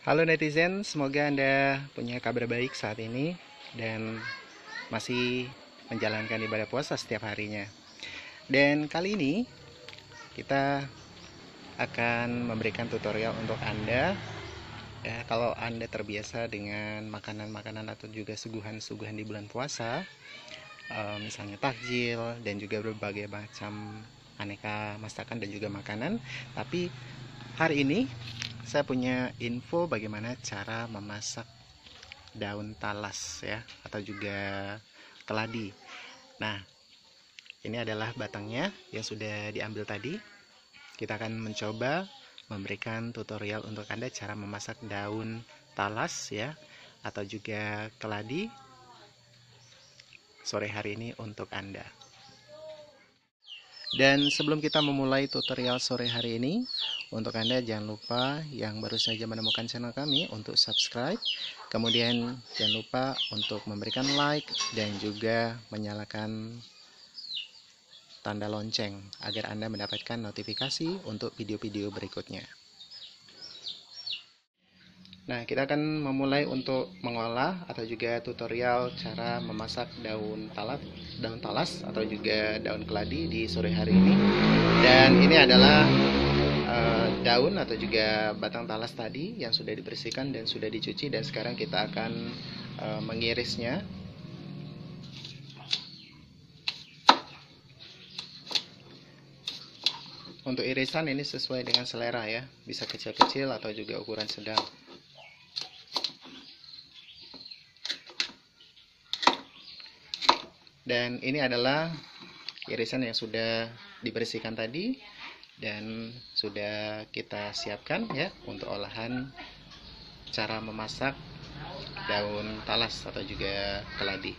Halo netizen, semoga Anda punya kabar baik saat ini dan masih menjalankan ibadah puasa setiap harinya. Dan kali ini kita akan memberikan tutorial untuk Anda. Ya, kalau Anda terbiasa dengan makanan-makanan atau juga suguhan-suguhan di bulan puasa, misalnya takjil dan juga berbagai macam aneka masakan dan juga makanan, tapi hari ini saya punya info bagaimana cara memasak daun talas ya, atau juga keladi. Nah, ini adalah batangnya yang sudah diambil tadi. Kita akan mencoba memberikan tutorial untuk Anda cara memasak daun talas ya, atau juga keladi sore hari ini untuk Anda. Dan sebelum kita memulai tutorial sore hari ini, untuk Anda jangan lupa yang baru saja menemukan channel kami untuk subscribe. Kemudian jangan lupa untuk memberikan like dan juga menyalakan tanda lonceng agar Anda mendapatkan notifikasi untuk video-video berikutnya. Nah, kita akan memulai untuk mengolah atau juga tutorial cara memasak daun talas atau juga daun keladi di sore hari ini. Dan ini adalah daun atau juga batang talas tadi yang sudah dibersihkan dan sudah dicuci, dan sekarang kita akan mengirisnya. Untuk irisan ini sesuai dengan selera ya, bisa kecil-kecil atau juga ukuran sedang. Dan ini adalah irisan yang sudah dibersihkan tadi dan sudah kita siapkan ya untuk olahan cara memasak daun talas atau juga keladi.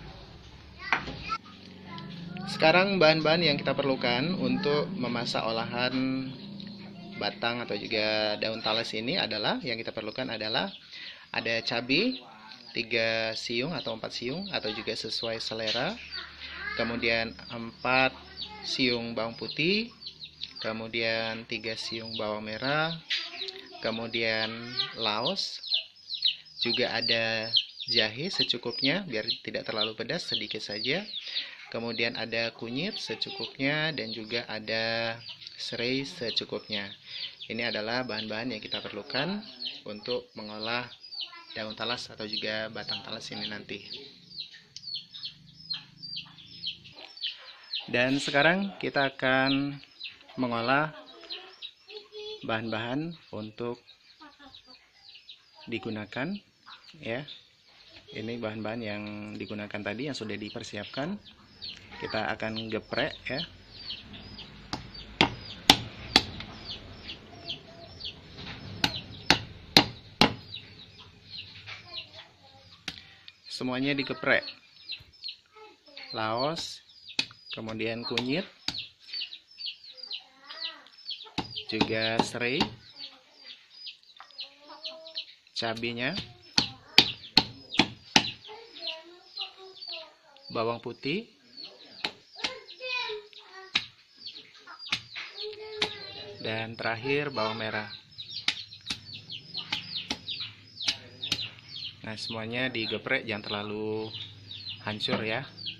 Sekarang bahan-bahan yang kita perlukan untuk memasak olahan batang atau juga daun talas ini adalah, yang kita perlukan adalah ada cabai 3 siung atau 4 siung atau juga sesuai selera. Kemudian 4 siung bawang putih, kemudian 3 siung bawang merah, kemudian laos, juga ada jahe secukupnya biar tidak terlalu pedas, sedikit saja. Kemudian ada kunyit secukupnya dan juga ada serai secukupnya. Ini adalah bahan-bahan yang kita perlukan untuk mengolah daun talas atau juga batang talas ini nanti. Dan sekarang kita akan mengolah bahan-bahan untuk digunakan ya. Ini bahan-bahan yang digunakan tadi yang sudah dipersiapkan. Kita akan geprek ya. Semuanya digeprek. Laos, kemudian kunyit, juga serai, cabenya, bawang putih, dan terakhir bawang merah. Nah, semuanya digeprek, jangan terlalu hancur ya.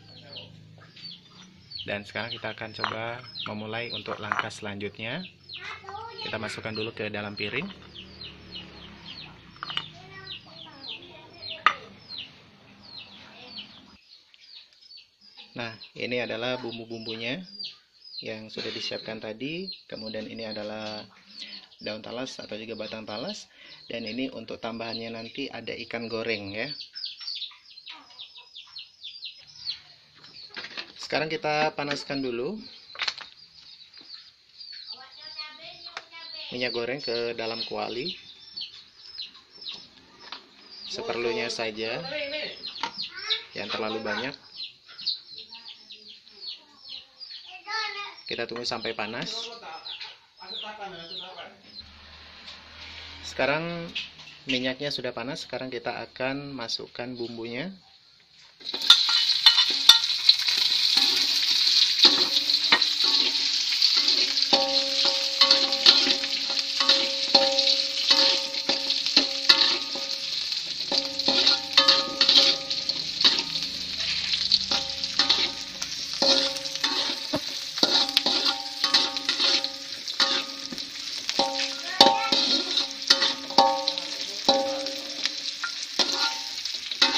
Dan sekarang kita akan coba memulai untuk langkah selanjutnya. Kita masukkan dulu ke dalam piring. Nah, ini adalah bumbu-bumbunya yang sudah disiapkan tadi. Kemudian ini adalah daun talas atau juga batang talas. Dan ini untuk tambahannya nanti ada ikan goreng ya. Sekarang kita panaskan dulu minyak goreng ke dalam kuali. Seperlunya saja, jangan terlalu banyak. Kita tunggu sampai panas. Sekarang minyaknya sudah panas. Sekarang kita akan masukkan bumbunya.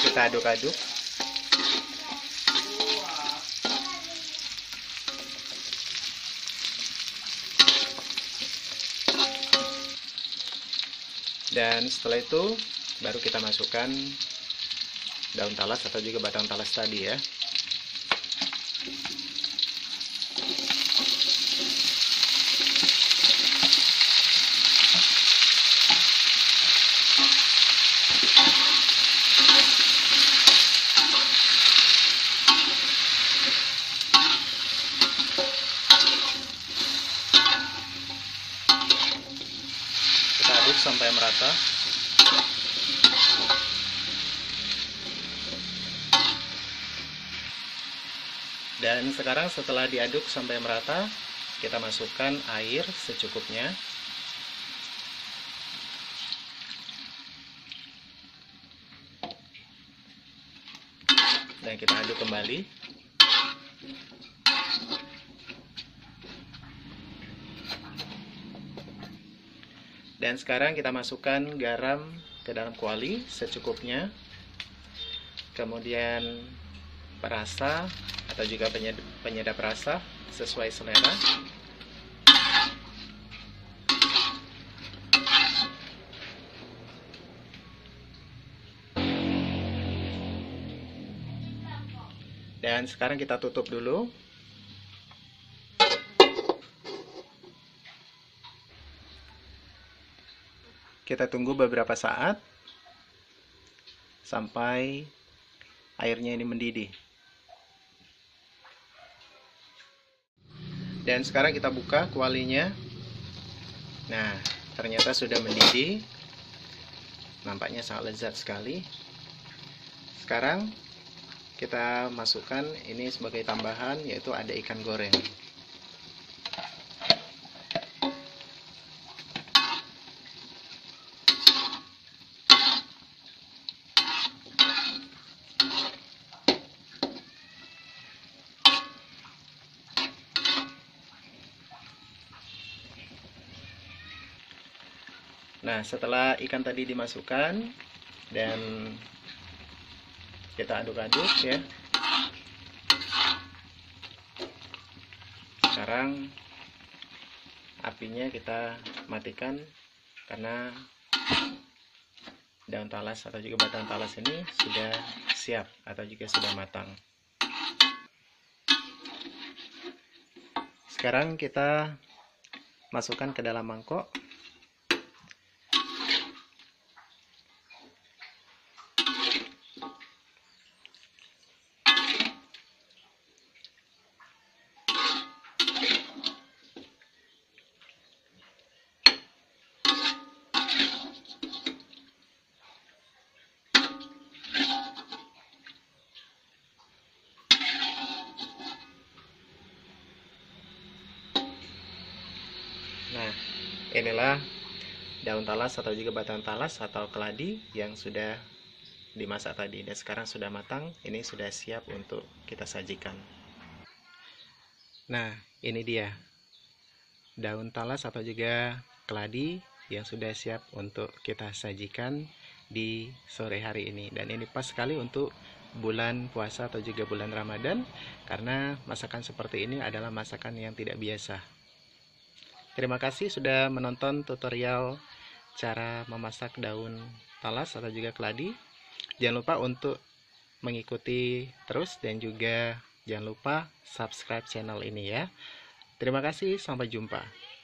kita aduk-aduk. Dan setelah itu baru kita masukkan daun talas atau juga batang talas tadi ya. Kita aduk sampai merata. Dan sekarang setelah diaduk sampai merata, kita masukkan air secukupnya. Dan kita aduk kembali. Dan sekarang kita masukkan garam ke dalam kuali secukupnya. Kemudian perasa atau juga penyedap rasa sesuai selera. Dan sekarang kita tutup dulu. Kita tunggu beberapa saat sampai airnya ini mendidih. Dan sekarang kita buka kualinya. Nah, ternyata sudah mendidih. Nampaknya sangat lezat sekali. Sekarang kita masukkan ini sebagai tambahan, yaitu ada ikan goreng. Nah, setelah ikan tadi dimasukkan dan kita aduk-aduk ya. Sekarang apinya kita matikan karena daun talas atau juga batang talas ini sudah siap atau juga sudah matang. Sekarang kita masukkan ke dalam mangkok. Nah, inilah daun talas atau juga batang talas atau keladi yang sudah dimasak tadi dan sekarang sudah matang. Ini sudah siap untuk kita sajikan. Nah, ini dia daun talas atau juga keladi yang sudah siap untuk kita sajikan di sore hari ini. Dan ini pas sekali untuk bulan puasa atau juga bulan Ramadan, karena masakan seperti ini adalah masakan yang tidak biasa. Terima kasih sudah menonton tutorial cara memasak daun talas atau juga keladi. Jangan lupa untuk mengikuti terus dan juga jangan lupa subscribe channel ini ya. Terima kasih, sampai jumpa.